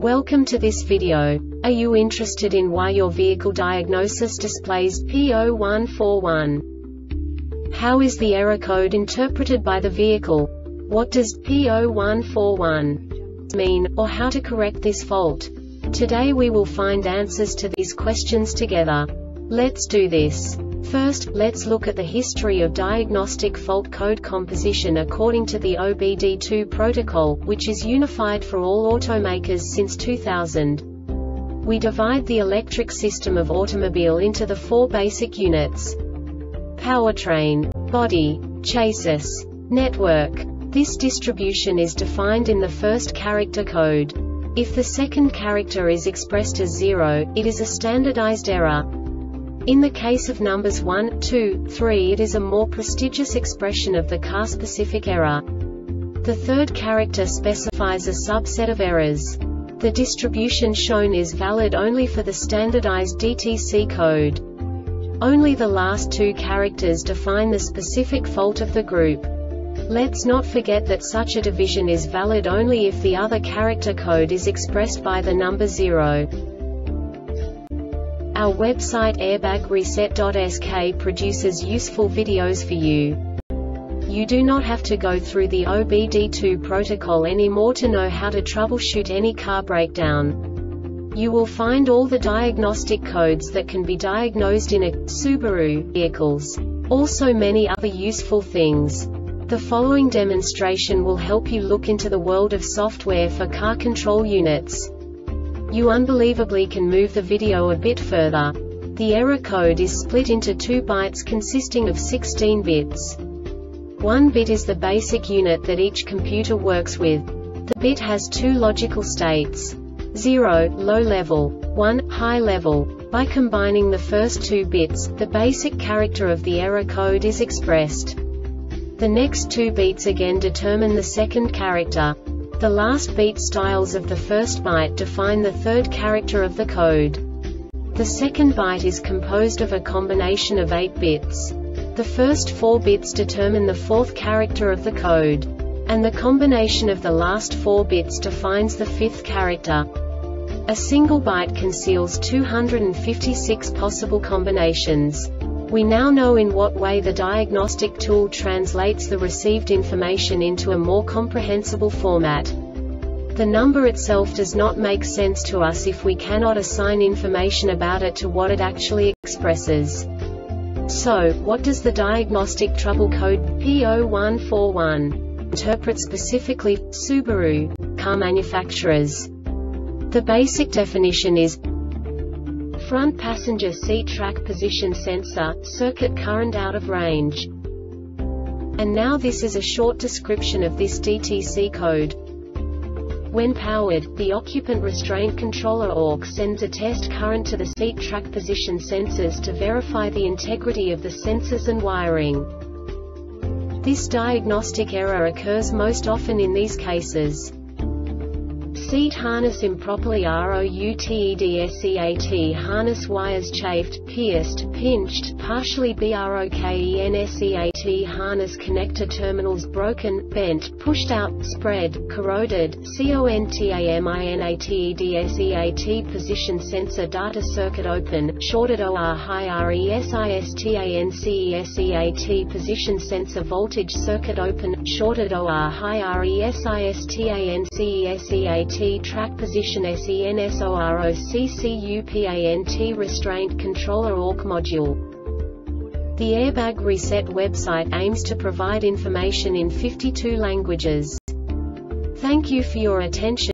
Welcome to this video. Are you interested in why your vehicle diagnosis displays P0141? How is the error code interpreted by the vehicle? What does P0141 mean, or how to correct this fault? Today we will find answers to these questions together. Let's do this. First, let's look at the history of diagnostic fault code composition according to the OBD2 protocol, which is unified for all automakers since 2000. We divide the electric system of automobile into the four basic units: powertrain, body, chassis, network. This distribution is defined in the first character code. If the second character is expressed as 0, it is a standardized error. In the case of numbers 1, 2, 3, it is a more prestigious expression of the car-specific error. The third character specifies a subset of errors. The distribution shown is valid only for the standardized DTC code. Only the last two characters define the specific fault of the group. Let's not forget that such a division is valid only if the other character code is expressed by the number 0. Our website airbagreset.sk produces useful videos for you. You do not have to go through the OBD2 protocol anymore to know how to troubleshoot any car breakdown. You will find all the diagnostic codes that can be diagnosed in a Subaru vehicles. Also many other useful things. The following demonstration will help you look into the world of software for car control units. You unbelievably can move the video a bit further. The error code is split into 2 bytes consisting of 16 bits. 1 bit is the basic unit that each computer works with. The bit has 2 logical states: 0, low level, 1, high level. By combining the first 2 bits, the basic character of the error code is expressed. The next 2 beats again determine the second character. The last beat styles of the first byte define the third character of the code. The second byte is composed of a combination of 8 bits. The first 4 bits determine the fourth character of the code. And the combination of the last 4 bits defines the fifth character. A single byte conceals 256 possible combinations. We now know in what way the diagnostic tool translates the received information into a more comprehensible format. The number itself does not make sense to us if we cannot assign information about it to what it actually expresses. So, what does the diagnostic trouble code P0141 interpret specifically for Subaru car manufacturers? The basic definition is front passenger seat track position sensor, circuit current out of range. And now this is a short description of this DTC code. When powered, the occupant restraint controller AUX sends a test current to the seat track position sensors to verify the integrity of the sensors and wiring. This diagnostic error occurs most often in these cases: seat harness improperly routed, harness wires chafed, pierced, pinched, partially brokenseat, harness connector terminals broken, bent, pushed out, spread, corroded, contaminated, position sensor data circuit open, shorted or high resistanceat, position sensor voltage circuit open, shorted or high resistanceat, track position SENSOROCCUPANT restraint controller AUX module. The Airbag Reset website aims to provide information in 52 languages. Thank you for your attention.